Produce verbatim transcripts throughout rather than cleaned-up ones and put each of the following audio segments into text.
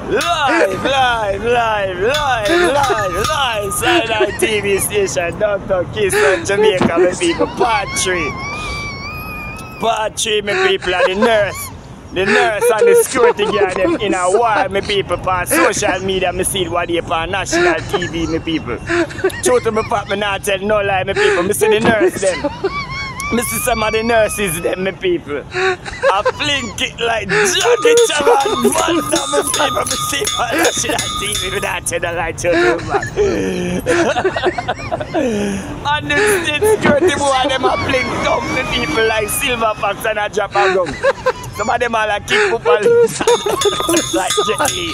Live, live, live, live, live, live. Sidelight T V station, downtown Kingston, Jamaica, my people. Part three. Part three, my people, are the nurse. The nurse and the security guard them in a war, my people. On social media, I see what they on national T V, my people. True to my pop, I not tell no lie, my people. I see the nurse them. I see some of the nurses them, my people. I blink it like Jackie Chan, Vanda, my people. I see on national T V, I not tell no lie to you, man. And the state security boy, them a blink down, my people, like silver fox and a drop a gum. Some of them are like kick football like Jet Li.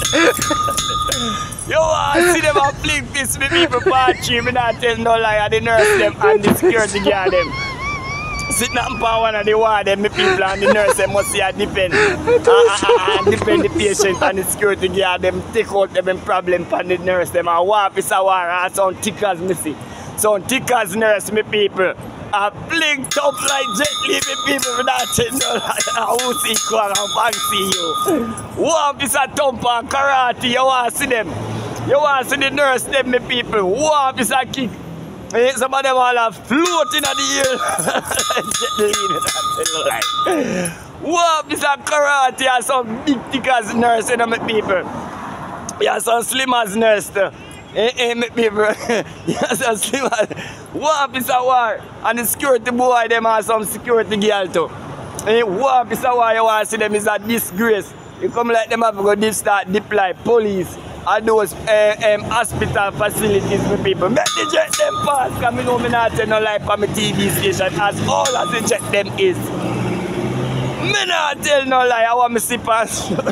Yo, I see them a fling this, me people part three, me not tell no lie, and the nurse them and the security guard them. Sitting up on one of the ward them, me people and the nurse them must see a depend. And uh, uh, uh, depend the patient and the security guard them take out them problem from the nurse them. And warp is a war and some thick as me see. Some thick as nurse, me people. I blinked up like Jet Li, me people, without telling no lie. Who see Kwang and fancy you? Warp is a thump and karate, you want to see them? You want to see the nurse them, me people? Warp is a kick. Some of them all are floating at the air. Jet Li, without telling no lie. Warp is a karate and some big thick as nurse, you know, me people. Yeah, some slim as nurse too. Eh, eh, me people. Yes, a slim. Warp is a war. And the security boy, them are some security girl too. Eh, warp is a war, you want to see them is a disgrace. You come like them have to go deep start deploy police and those uh, um, hospital facilities for people. Make the jet them pass, because I know me not tell no lie on my T V station as all as the jet them is. Me not tell no lie, I want me sip and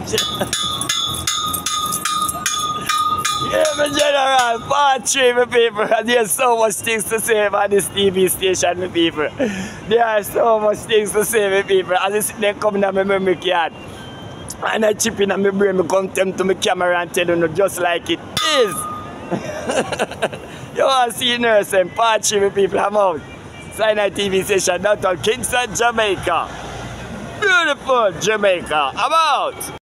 yeah, my general, part three, my people. There's so much things to say about this T V station, my people. There are so much things to say, my people. As I sit there coming on my memory card, and I chip in on my brain, I come to my camera and tell you just like it is. You want to see nurse and part three, my people. I'm out. Sidelight T V station, downtown Kingston, Jamaica. Beautiful Jamaica. I'm out.